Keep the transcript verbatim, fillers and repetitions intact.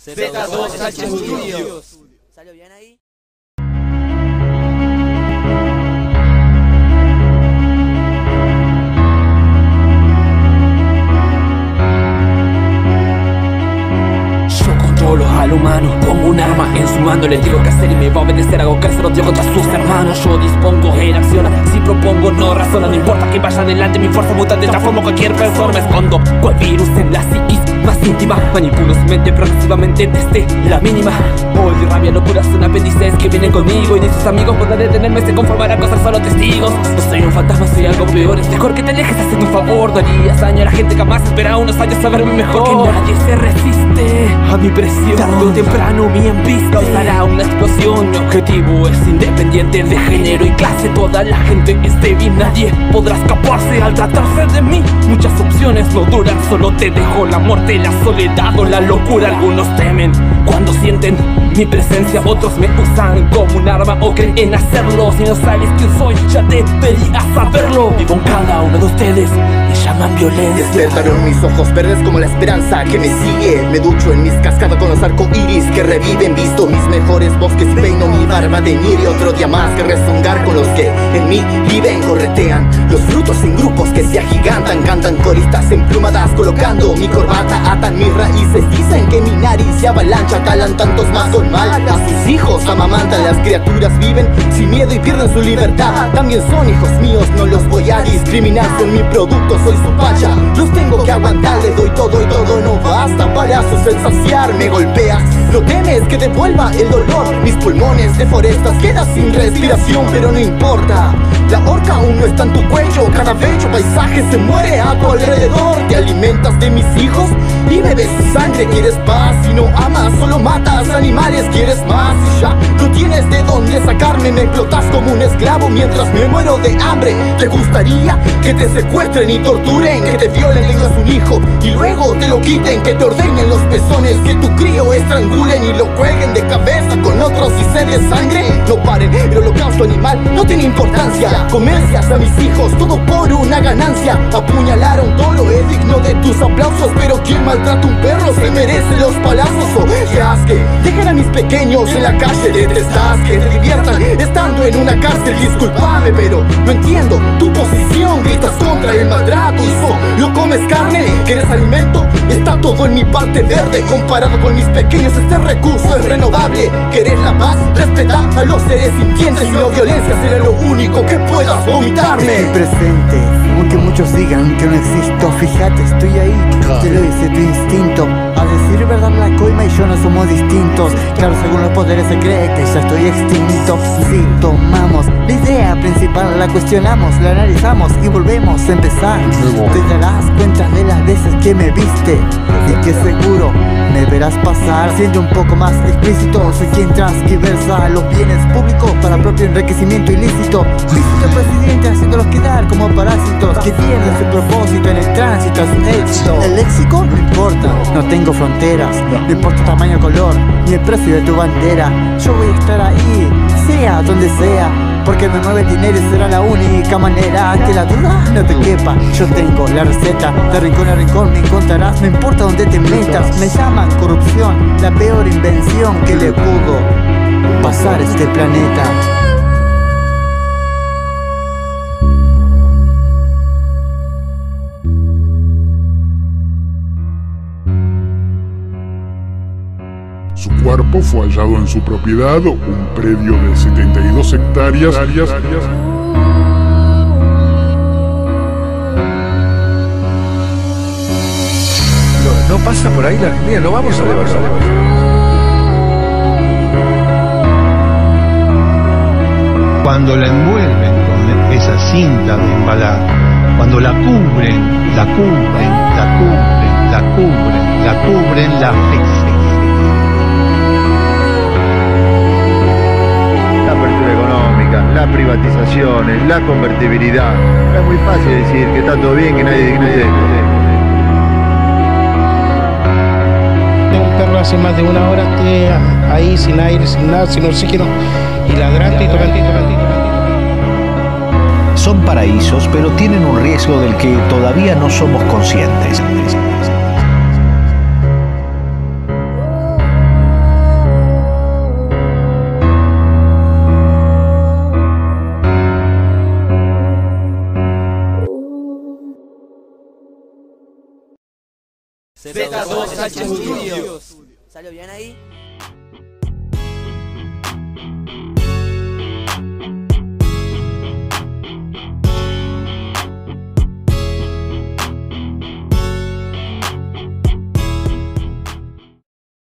Z dos H Studios. ¿Salió bien ahí? Yo controlo al humano, pongo un arma en su mano, le digo qué hacer y me va a obedecer, hago que se lo digo contra sus hermanos. Yo dispongo, él acciona, si propongo no razona, no importa que vaya adelante, mi fuerza mutante transformo cualquier persona. Me escondo cual virus en la psiquis más íntima, manipulo su mente progresivamente desde la mínima. Odio, rabia, locura, son apéndices que vienen conmigo y ni sus amigos podrán detenerme, se conformarán con ser solo testigos. No soy un fantasma, soy algo peor, es mejor que te alejes haciendo un favor. Darías daño a la gente, jamás espera unos años a verme mejor, porque nadie se resiste a mi presión. Tarde o temprano mi embiste causará una explosión. Mi objetivo es independiente de género y clase, toda la gente es débil, nadie podrá escaparse al tratarse de mí. Muchas opciones no duran, solo te dejo la muerte, la soledad o la locura. Algunos temen cuando sienten mi presencia, otros me usan como un arma o creen en hacerlo. Si no sabes quién soy, ya deberías saberlo. Vivo en cada uno de ustedes, me llaman violencia. Despertaron mis ojos verdes como la esperanza que me sigue. Me ducho en mis cascadas con los arcoíris que reviven. Visto mis mejores bosques y peino mi barba de nieve. Otro día más que rezongar con los que en mí viven. Corretean los frutos en grupos que se agigantan. Cantan coristas emplumadas colocando mi corbata. Atan mis raíces, dicen que mi nariz se avalancha. Talan tantos más con mal, a sus hijos amamantan. Las criaturas viven sin miedo y pierden su libertad. También son hijos míos, no los voy a discriminar. Son mi producto, soy su pacha, los tengo que aguantar. Les doy todo y todo no basta para su saciar. Me golpeas, no temes que devuelva el dolor. Mis pulmones deforestas, quedas sin respiración, pero no importa. La horca aún no está en tu cuello, cada bello paisaje se muere a tu alrededor. Te alimentas de mis hijos y bebes su sangre. Quieres paz y no amas, solo matas animales. Quieres más y ya no tienes de dónde sacarme. Me explotas como un esclavo mientras me muero de hambre. ¿Te gustaría que te secuestren y torturen? Que te violen, tengas un hijo y luego te lo quiten. Que te ordenen los pezones, que tu crío estrangulen y lo cuelguen de cabeza con otros y se de sangre. No paren, el holocausto animal no tiene importancia. Comercias a mis hijos, todo por una ganancia. Apuñalar a un toro es digno de tus aplausos, pero quien maltrata a un perro se merece los palazos. O qué asque, dejen a mis pequeños en la calle. Detestas que te diviertan estando en una cárcel. Disculpame, pero no entiendo tu posición. Gritas contra el maltrato y solo comes carne. ¿Quieres alimento? Está todo en mi parte verde. Comparado con mis pequeños, este recurso es renovable. ¿Querés la paz? Respeta a los seres sintientes. Y la violencia será lo único que puedas vomitarme. Estoy presente, aunque muchos digan que no existo. Fíjate, estoy ahí, te lo dice tu instinto. A decir verdad, la coima y yo no somos distintos. Claro, según los poderes se cree que ya estoy extinto. Si tomamos la idea principal, la cuestionamos, la analizamos y volvemos a empezar. Te darás cuenta de las veces que me viste y que seguro me verás pasar. Siendo un poco más explícito, soy quien transgiversa los bienes públicos para propio enriquecimiento ilícito. Visito al presidente haciéndolos quedar como parásitos que tienen su propósito en el tránsito a su éxito. El léxico no importa, no tengo fronteras, no importa tamaño, color, ni el precio de tu bandera. Yo voy a estar ahí, sea donde sea, porque me mueve el dinero y será la única manera. Que la duda no te quepa, yo tengo la receta. De rincón a rincón me encontrarás, no importa dónde te metas. Me llaman corrupción, la peor invención que le pudo pasar a este planeta. Su cuerpo fue hallado en su propiedad, un predio de setenta y dos hectáreas. No, no pasa por ahí la Argentina, no vamos a de verdad. Cuando la envuelven con esa cinta de embalar, cuando la cubren, la cubren, la cubren, la cubren, la cubren, la fixan. La apertura económica, las privatizaciones, la convertibilidad. Es muy fácil decir que está todo bien, que nadie... Que nadie un perro hace más de una hora esté ahí sin aire, sin nada, sin oxígeno y ladrando y tocando y tocando y tocando. Son paraísos, pero tienen un riesgo del que todavía no somos conscientes. Z dos H Studios. ¿Salió bien ahí?